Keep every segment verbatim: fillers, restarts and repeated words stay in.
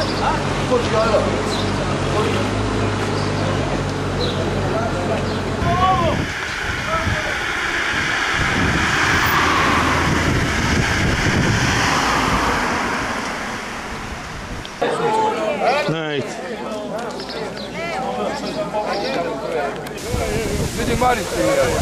Vidi Maricu.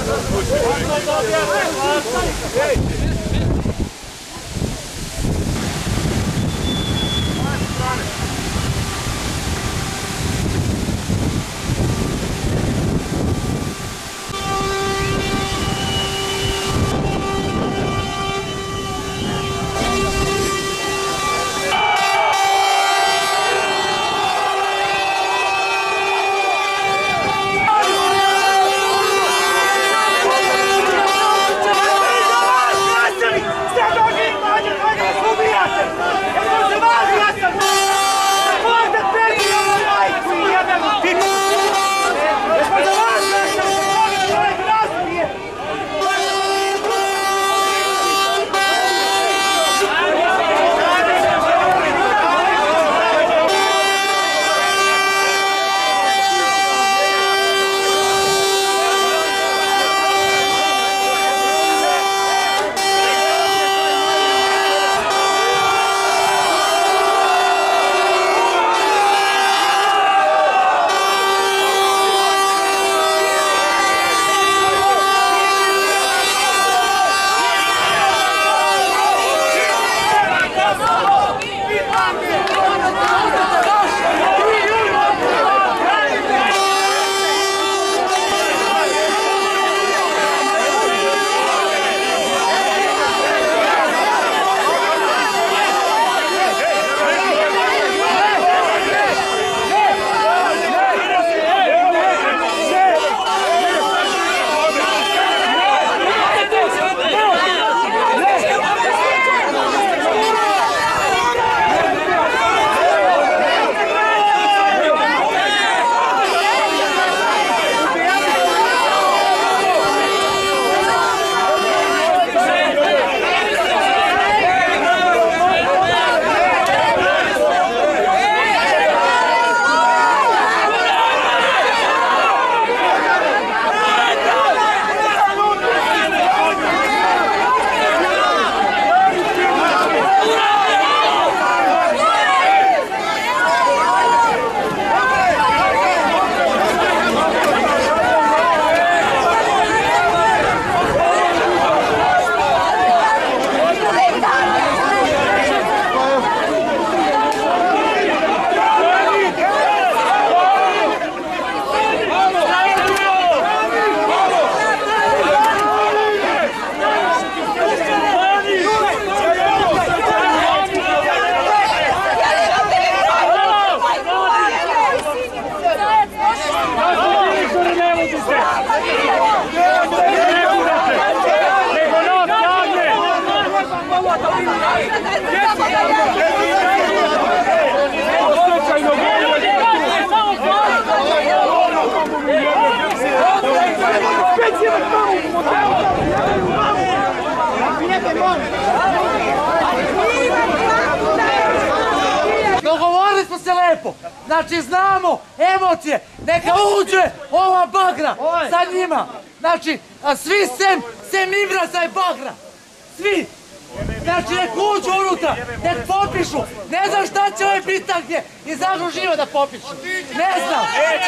Dogovorili smo se lepo, znači znamo emocije, neka uđe ova bagra sa njima, znači svi sem, sem Imraza i bagra, svi. Znači nek uđu unutra, nek popišu, ne znam šta će ove bitanke iz Agroziva da popišu, ne znam.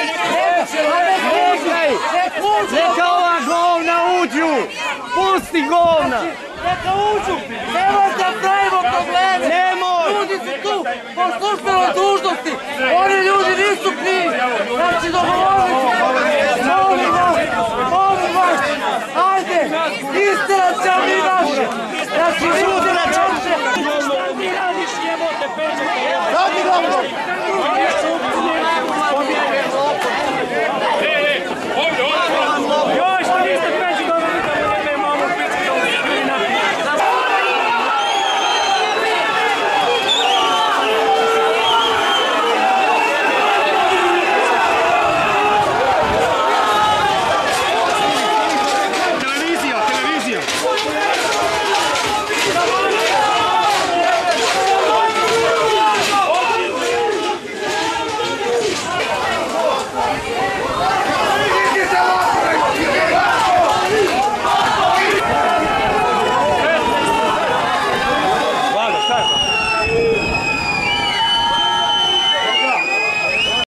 Neka ova govna uđu, pusti govna. Neka uđu, nemoj da pravimo probleme. Nemoj. Ljudi su tu po službenoj dužnosti, oni ljudi nisu krivi. Znači dogovorili smo, molim vas, molim vas, ajde, isterat ćemo mi naše. Znači ljudi na čoče. Ti radiš jebote pečete.